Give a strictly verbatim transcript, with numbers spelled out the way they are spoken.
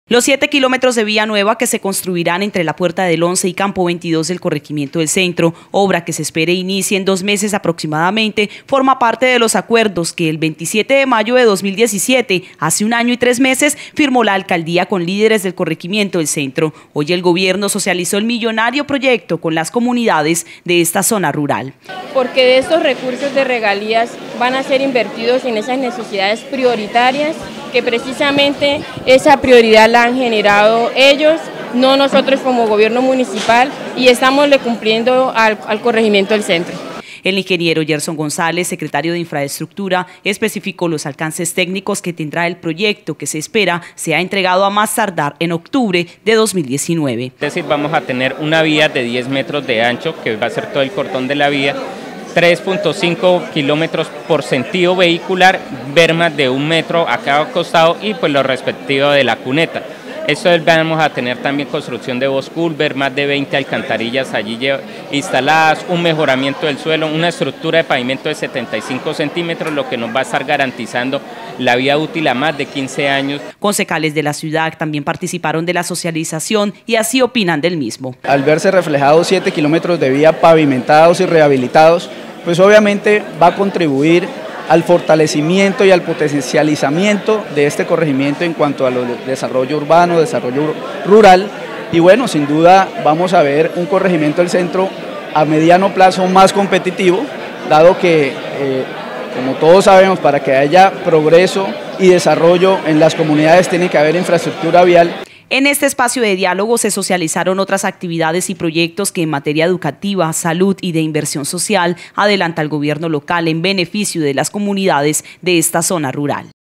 Los siete kilómetros de vía nueva que se construirán entre la Puerta del Once y Campo veintidós del corregimiento del Centro, obra que se espera inicie en dos meses aproximadamente, forma parte de los acuerdos que el veintisiete de mayo de dos mil diecisiete, hace un año y tres meses, firmó la alcaldía con líderes del corregimiento del Centro. Hoy el gobierno socializó el millonario proyecto con las comunidades de esta zona rural. Porque de estos recursos de regalías van a ser invertidos en esas necesidades prioritarias que precisamente esa prioridad la han generado ellos, no nosotros como gobierno municipal, y estamos cumpliendo al, al corregimiento del Centro. El ingeniero Gerson González, secretario de Infraestructura, especificó los alcances técnicos que tendrá el proyecto, que se espera sea entregado a más tardar en octubre de dos mil diecinueve. Es decir, vamos a tener una vía de diez metros de ancho, que va a ser todo el cordón de la vía, tres punto cinco kilómetros por sentido vehicular, bermas de un metro a cada costado y pues lo respectivo de la cuneta. Esto vamos a tener también construcción de box culvert, más de veinte alcantarillas allí instaladas, un mejoramiento del suelo, una estructura de pavimento de setenta y cinco centímetros, lo que nos va a estar garantizando la vía útil a más de quince años. Concejales de la ciudad también participaron de la socialización y así opinan del mismo. Al verse reflejados siete kilómetros de vía pavimentados y rehabilitados, pues obviamente va a contribuir al fortalecimiento y al potencializamiento de este corregimiento en cuanto a lo de desarrollo urbano, desarrollo rural, y bueno, sin duda vamos a ver un corregimiento del Centro a mediano plazo más competitivo, dado que, eh, como todos sabemos, para que haya progreso y desarrollo en las comunidades tiene que haber infraestructura vial. En este espacio de diálogo se socializaron otras actividades y proyectos que en materia educativa, salud y de inversión social adelanta el gobierno local en beneficio de las comunidades de esta zona rural.